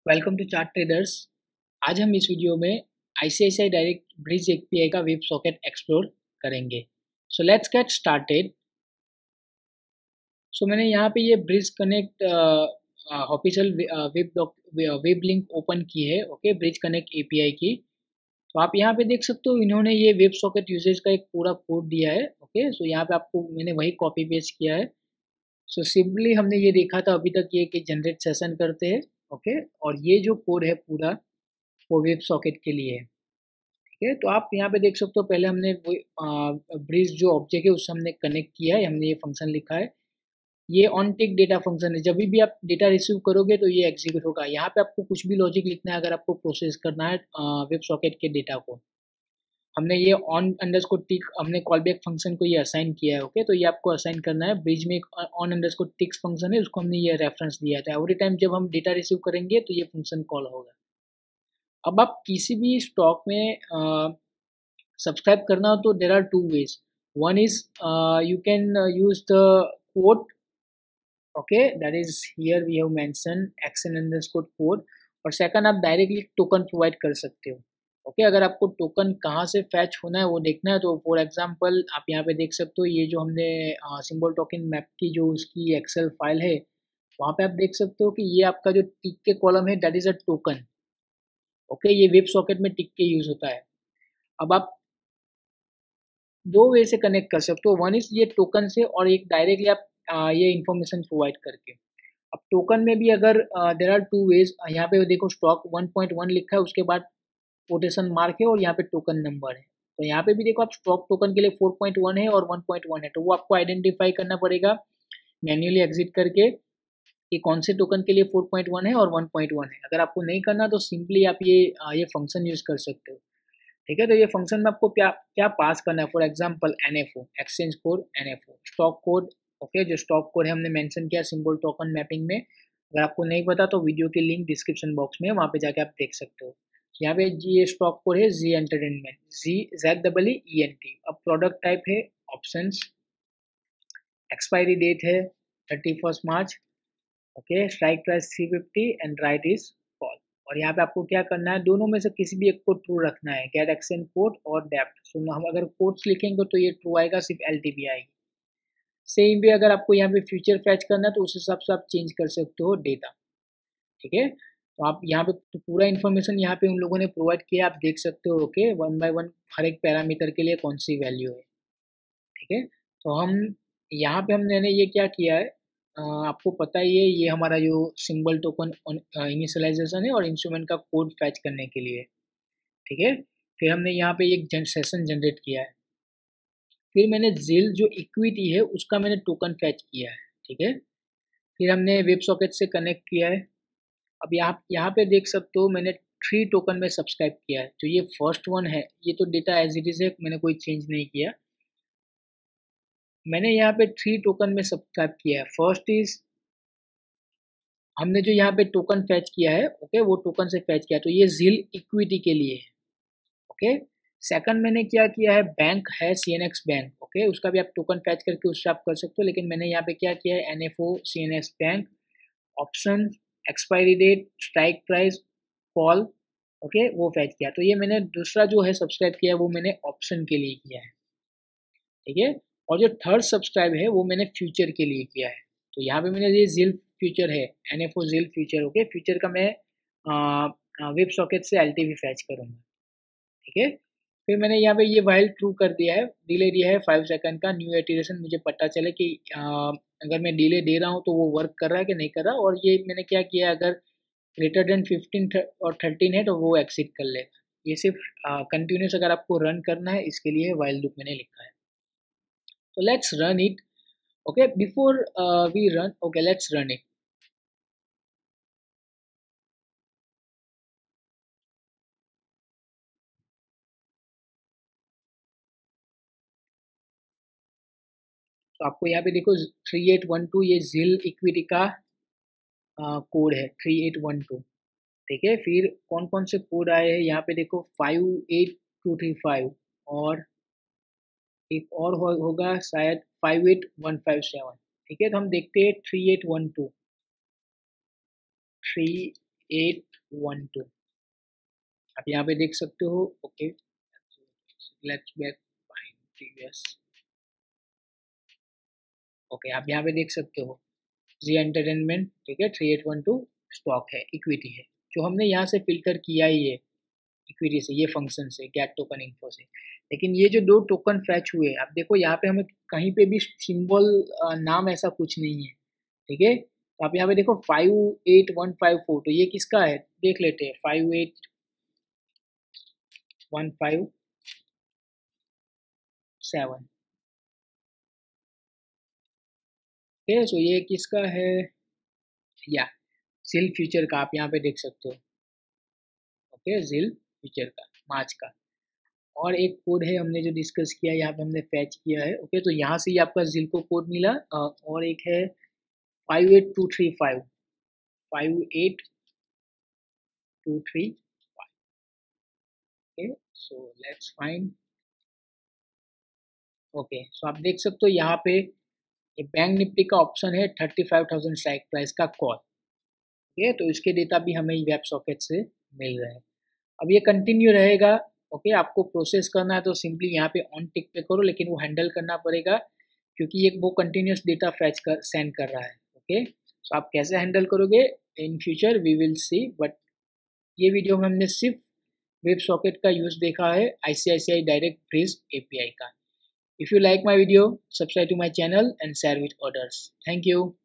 Welcome to chart traders. आज हम इस वीडियो में आईसीआईसीआई डायरेक्ट ब्रिज एपीआई का वेब सॉकेट एक्सप्लोर करेंगे। So let's get started. So मैंने यहाँ पे ये bridge connect official web link open की है। ओके, ब्रिज कनेक्ट एपीआई की। तो आप यहाँ पे देख सकते हो इन्होंने ये वेब सॉकेट यूजेज का एक पूरा कोड दिया है। ओके, सो यहाँ पे आपको मैंने वही कॉपी पेस्ट किया है। सो सिंपली हमने ये देखा था अभी तक ये कि जनरेट सेशन करते हैं। ओके, और ये जो कोड है पूरा वो वेब सॉकेट के लिए है। ठीक है, तो आप यहाँ पे देख सकते हो पहले हमने ब्रिज जो ऑब्जेक्ट है उससे हमने कनेक्ट किया है, हमने ये फंक्शन लिखा है। ये ऑन टिक डेटा फंक्शन है, जब भी आप डेटा रिसीव करोगे तो ये एग्जीक्यूट होगा। यहाँ पे आपको कुछ भी लॉजिक लिखना है अगर आपको प्रोसेस करना है वेब सॉकेट के डेटा को। हमने ये ऑन अंडरस्कोर टिक हमने कॉलबैक फंक्शन को ये असाइन किया है। ओके, तो ये आपको असाइन करना है। ब्रिज में एक ऑन अंडरस्कोर टिक्स फंक्शन है, उसको हमने ये रेफरेंस दिया था। एवरी टाइम जब हम डेटा रिसीव करेंगे तो ये फंक्शन कॉल होगा। अब आप किसी भी स्टॉक में सब्सक्राइब करना हो तो there are two ways. One is you can use the code. Okay, that is here we have mention action underscore code. और सेकंड, आप डायरेक्टली टोकन प्रोवाइड कर सकते हो। ओके, अगर आपको टोकन कहाँ से फैच होना है वो देखना है तो फॉर एग्जांपल आप यहाँ पे देख सकते हो ये जो हमने सिंबल टोकन मैप की जो उसकी एक्सेल फाइल है वहाँ पे आप देख सकते हो कि ये आपका जो टिक के कॉलम है that is a token. Okay, ये वेब सॉकेट में टिक के यूज होता है। अब आप दो वे से कनेक्ट कर सकते हो। वन इज ये टोकन से और एक डायरेक्टली आप ये इन्फॉर्मेशन प्रोवाइड करके। अब टोकन में भी अगर देर आर टू वेज। यहाँ पे देखो स्टॉक 1.1 लिखा है, उसके बाद कोटेशन मार्क है और यहाँ पे टोकन नंबर है। तो यहाँ पे भी देखो आप स्टॉक टोकन के लिए 4.1 है और 1.1 है, तो वो आपको आइडेंटिफाई करना पड़ेगा मैन्युअली एग्जिट करके कि कौन से टोकन के लिए 4.1 है और 1.1 है। अगर आपको नहीं करना तो सिंपली आप ये फंक्शन यूज कर सकते हो। ठीक है, तो ये फंक्शन में आपको क्या क्या पास करना है। For example NFO, exchange code NFO, stock code. Okay, जो स्टॉक कोड है हमने मेंशन किया सिंबल टोकन मैपिंग में। अगर आपको नहीं पता तो वीडियो की लिंक डिस्क्रिप्शन बॉक्स में, वहाँ पे जाके आप देख सकते हो। यहाँ पे ये स्टॉक कोड है जी एंटरटेनमेंट, जी ZEENT। अब प्रोडक्ट टाइप है ऑप्शंस, एक्सपायरी डेट है 31 मार्च। Okay, strike price 350 and right is call. और यहाँ पे आपको क्या करना है, दोनों में से किसी भी एक को ट्रू रखना है, गेट एक्शन कोड और डेप्थ। सो हम अगर कोड्स लिखेंगे तो ये ट्रू आएगा, सिर्फ एलटीबी आएगी। सेम भी अगर आपको यहाँ पे फ्यूचर फैच करना है तो उस हिसाब से आप चेंज कर सकते हो डेटा। ठीक है, तो आप यहाँ पे तो पूरा इन्फॉर्मेशन यहाँ पे उन लोगों ने प्रोवाइड किया, आप देख सकते हो। ओके, वन बाय वन हर एक पैरामीटर के लिए कौन सी वैल्यू है। ठीक है, तो हम यहाँ पे हमने ये क्या किया है, आपको पता ही है ये हमारा जो सिंबल टोकन इनिशियलाइजेशन है और इंस्ट्रूमेंट का कोड फैच करने के लिए। ठीक है, फिर हमने यहाँ पे एक सेशन जनरेट किया है। फिर मैंने जेल जो इक्विटी है उसका मैंने टोकन फैच किया है। ठीक है, फिर हमने वेब सॉकेट से कनेक्ट किया है। अब यहाँ पे देख सकते हो मैंने 3 टोकन में सब्सक्राइब किया है। तो ये फर्स्ट वन है, ये तो डेटा एज इट इज है, मैंने कोई चेंज नहीं किया। मैंने यहाँ पे 3 टोकन में सब्सक्राइब किया है। फर्स्ट इज हमने जो यहाँ पे टोकन फैच किया है, ओके, वो टोकन से फैच किया, तो ये ZIL इक्विटी के लिए है। ओके, सेकंड मैंने क्या किया है, बैंक है CNX बैंक। ओके, उसका भी आप टोकन फैच करके उससे आप कर सकते हो, लेकिन मैंने यहाँ पे क्या किया है, NFO CNX bank, option, expiry date, strike price, call. Okay, वो फैच किया। तो ये मैंने दूसरा जो है सब्सक्राइब किया है वो मैंने ऑप्शन के लिए किया है। ठीक है, और जो थर्ड सब्सक्राइब है वो मैंने फ्यूचर के लिए किया है। तो यहाँ पे मैंने ये ZIL फ्यूचर है, NFO ZIL future. Okay, future का मैं वेब सॉकेट से LTV फैच करूँगा। ठीक है, फिर मैंने यहाँ पे ये वाइल ट्रू कर दिया है, डिले दिया है 5 सेकंड का, न्यू इटरेशन मुझे पता चले कि अगर मैं डिले दे रहा हूँ तो वो वर्क कर रहा है कि नहीं कर रहा। और ये मैंने क्या किया है, अगर ग्रेटर देन 15 और 13 है तो वो एक्सिट कर लेगा। ये सिर्फ कंटिन्यूस अगर आपको रन करना है इसके लिए वाइल लूप मैंने लिखा है। तो let's run it. okay, before we run, okay, let's run it. तो आपको यहाँ पे देखो 3812 ये ZIL इक्विटी का कोड है 3812। ठीक है, फिर कौन कौन से कोड आए हैं यहाँ पे देखो 58235 और एक और होगा शायद 58157। ठीक है, तो हम देखते हैं 3812 3 3812 आप यहाँ पे देख सकते हो। Okay, let's back find previous. Okay, आप यहाँ पे देख सकते हो जी एंटरटेनमेंट, ठीक है, 3812 स्टॉक है, इक्विटी है, जो हमने यहाँ से फिल्टर किया ही है इक्विटी से, ये फंक्शन से, गेट टोकन इन्फो से। लेकिन ये जो 2 टोकन फैच हुए, आप देखो यहाँ पे हमें कहीं पे भी सिंबल नाम ऐसा कुछ नहीं है, ठीक है। तो आप यहाँ पे देखो 58154, तो ये किसका है देख लेते हैं। 58157, ठीक है। सो ये किसका है, या जिल फ्यूचर का, आप यहाँ पे देख सकते हो। ओके, जिल फ्यूचर का, मार्च का। और एक कोड है हमने जो डिस्कस किया, यहाँ पे हमने फैच किया है। ओके, तो यहाँ से ही आपका जिल को कोड मिला। और एक है 58235, 58235। Okay, so let's find. Okay, so आप देख सकते हो यहाँ पे ये बैंक निफ्टी का ऑप्शन है 35,000 स्ट्राइक प्राइस का कॉल। ओके, तो इसके डेटा भी हमें वेब सॉकेट से मिल रहे हैं। अब ये कंटिन्यू रहेगा। ओके, आपको प्रोसेस करना है तो सिंपली यहाँ पे ऑन टिक पे करो, लेकिन वो हैंडल करना पड़ेगा क्योंकि ये वो कंटिन्यूस डेटा फैच कर सेंड कर रहा है। ओके, सो आप कैसे हैंडल करोगे in future we will see, but ये वीडियो में हमने सिर्फ वेब सॉकेट का यूज देखा है, ICICI डायरेक्ट ब्रिज API का। If you like my video, subscribe to my channel and share with others. Thank you.